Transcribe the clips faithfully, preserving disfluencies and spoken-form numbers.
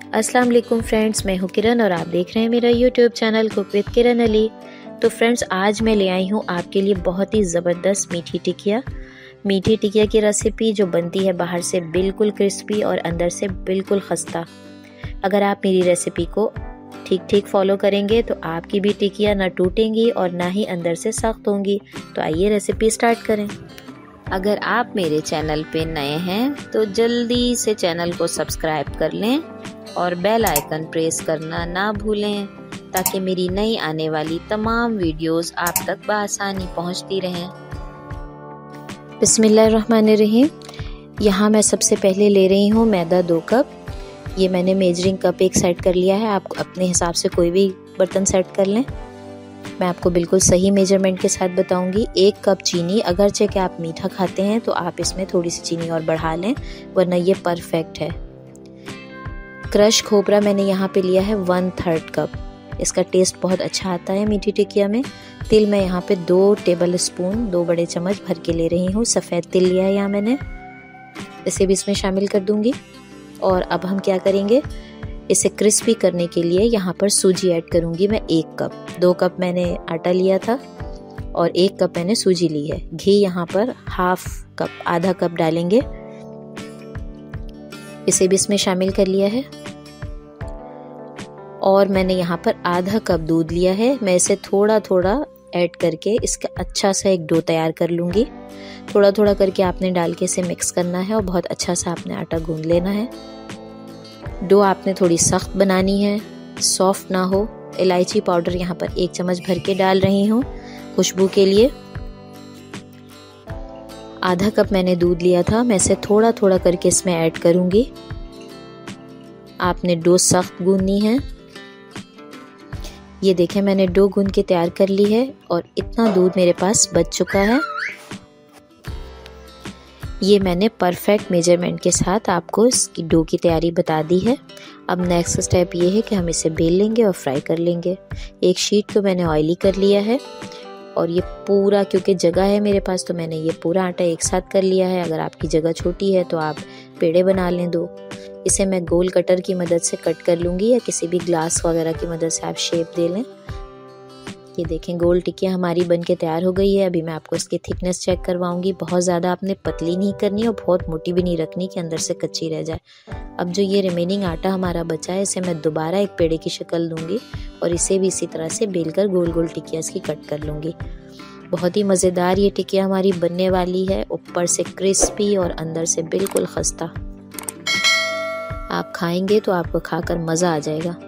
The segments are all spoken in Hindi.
अस्सलाम वालेकुम फ्रेंड्स, मैं हूँ किरण और आप देख रहे हैं मेरा YouTube channel cook with Kiran Ali. तो फ्रेंड्स, आज मैं ले आई हूँ आपके लिए बहुत ही ज़बरदस्त मीठी टिकिया। मीठी टिकिया की रेसिपी जो बनती है बाहर से बिल्कुल क्रिस्पी और अंदर से बिल्कुल खस्ता। अगर आप मेरी रेसिपी को ठीक ठीक फॉलो करेंगे तो आपकी भी टिकिया ना टूटेंगी और ना ही अंदर से सख्त होंगी। तो आइए रेसिपी स्टार्ट करें। अगर आप मेरे चैनल पे नए हैं तो जल्दी से चैनल को सब्सक्राइब कर लें और बेल आइकन प्रेस करना ना भूलें ताकि मेरी नई आने वाली तमाम वीडियोस आप तक बआसानी पहुंचती रहें। बिस्मिल्लाहिर्रहमानिर्रहीम। यहाँ मैं सबसे पहले ले रही हूँ मैदा दो कप। ये मैंने मेजरिंग कप एक सेट कर लिया है। आप अपने हिसाब से कोई भी बर्तन सेट कर लें। मैं आपको बिल्कुल सही मेजरमेंट के साथ बताऊंगी। एक कप चीनी, अगरचे कि आप मीठा खाते हैं तो आप इसमें थोड़ी सी चीनी और बढ़ा लें, वरना ये परफेक्ट है। क्रश खोपरा मैंने यहाँ पे लिया है वन थर्ड कप। इसका टेस्ट बहुत अच्छा आता है मीठी टिकिया में। तिल मैं यहाँ पे दो टेबल स्पून, दो बड़े चम्मच भर के ले रही हूँ। सफ़ेद तिल लिया है यहाँ मैंने, इसे भी इसमें शामिल कर दूंगी। और अब हम क्या करेंगे, इसे क्रिस्पी करने के लिए यहाँ पर सूजी ऐड करूँगी मैं एक कप। दो कप मैंने आटा लिया था और एक कप मैंने सूजी ली है। घी यहाँ पर हाफ कप, आधा कप डालेंगे, इसे भी इसमें शामिल कर लिया है। और मैंने यहाँ पर आधा कप दूध लिया है। मैं इसे थोड़ा थोड़ा ऐड करके इसका अच्छा सा एक डो तैयार कर लूँगी। थोड़ा थोड़ा करके आपने डाल के इसे मिक्स करना है और बहुत अच्छा सा आपने आटा गूंद लेना है। डो आपने थोड़ी सख्त बनानी है, सॉफ्ट ना हो। इलायची पाउडर यहाँ पर एक चम्मच भर के डाल रही हूँ खुशबू के लिए। आधा कप मैंने दूध लिया था, मैं इसे थोड़ा थोड़ा करके इसमें ऐड करूँगी। आपने डो सख्त गूंदनी है। ये देखें, मैंने डो गूंद के तैयार कर ली है और इतना दूध मेरे पास बच चुका है। ये मैंने परफेक्ट मेजरमेंट के साथ आपको इसकी डो की तैयारी बता दी है। अब नेक्स्ट स्टेप ये है कि हम इसे बेल लेंगे और फ्राई कर लेंगे। एक शीट को मैंने ऑयली कर लिया है और ये पूरा, क्योंकि जगह है मेरे पास तो मैंने ये पूरा आटा एक साथ कर लिया है। अगर आपकी जगह छोटी है तो आप पेड़े बना लें दो। इसे मैं गोल कटर की मदद से कट कर लूँगी या किसी भी ग्लास वगैरह की मदद से आप शेप दे लें। ये देखें, गोल टिकिया हमारी बन के तैयार हो गई है। अभी मैं आपको इसकी थिकनेस चेक करवाऊंगी। बहुत ज़्यादा आपने पतली नहीं करनी और बहुत मोटी भी नहीं रखनी कि अंदर से कच्ची रह जाए। अब जो ये रिमेनिंग आटा हमारा बचा है, इसे मैं दोबारा एक पेड़े की शक्ल दूंगी और इसे भी इसी तरह से बेलकर गोल गोल टिकिया इसकी कट कर लूँगी। बहुत ही मज़ेदार ये टिकिया हमारी बनने वाली है, ऊपर से क्रिस्पी और अंदर से बिल्कुल खस्ता। आप खाएंगे तो आपको खाकर मज़ा आ जाएगा।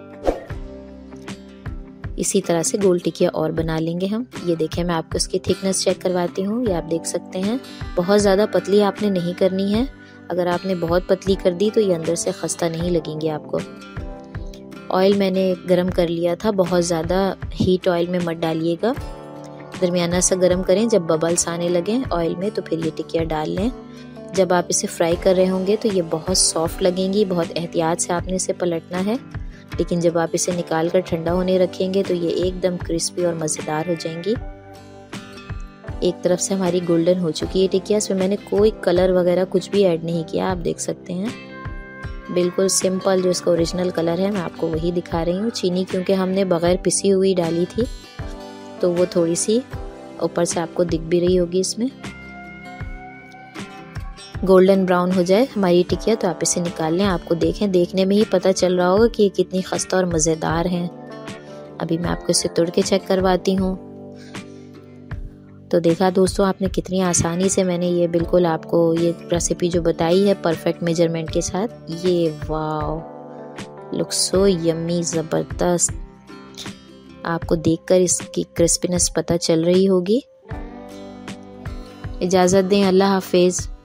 इसी तरह से गोल टिकिया और बना लेंगे हम। ये देखें, मैं आपको इसकी थिकनेस चेक करवाती हूँ। ये आप देख सकते हैं, बहुत ज़्यादा पतली आपने नहीं करनी है। अगर आपने बहुत पतली कर दी तो ये अंदर से खस्ता नहीं लगेंगी आपको। ऑयल मैंने गरम कर लिया था, बहुत ज़्यादा हीट ऑयल में मत डालिएगा, दरमियाना सा गरम करें। जब बबल्स आने लगें ऑयल में तो फिर ये टिकिया डाल लें। जब आप इसे फ्राई कर रहे होंगे तो ये बहुत सॉफ्ट लगेंगी। बहुत एहतियात से आपने इसे पलटना है, लेकिन जब आप इसे निकाल कर ठंडा होने रखेंगे तो ये एकदम क्रिस्पी और मज़ेदार हो जाएंगी। एक तरफ से हमारी गोल्डन हो चुकी है टिकिया। इसमें मैंने कोई कलर वगैरह कुछ भी ऐड नहीं किया, आप देख सकते हैं। बिल्कुल सिंपल जो इसका ओरिजिनल कलर है मैं आपको वही दिखा रही हूँ। चीनी क्योंकि हमने बगैर पिसी हुई डाली थी तो वो थोड़ी सी ऊपर से आपको दिख भी रही होगी। इसमें गोल्डन ब्राउन हो जाए हमारी टिकिया तो आप इसे निकाल लें। आपको देखें, देखने में ही पता चल रहा होगा कि ये कितनी खस्ता और मज़ेदार हैं। अभी मैं आपको इसे तोड़ के चेक करवाती हूँ। तो देखा दोस्तों आपने, कितनी आसानी से मैंने ये बिल्कुल आपको ये रेसिपी जो बताई है परफेक्ट मेजरमेंट के साथ। ये वाओ, लुक सो यम्मी, ज़बरदस्त। आपको देखकर इसकी क्रिस्पीनेस पता चल रही होगी। इजाज़त दें, अल्लाह हाफिज़।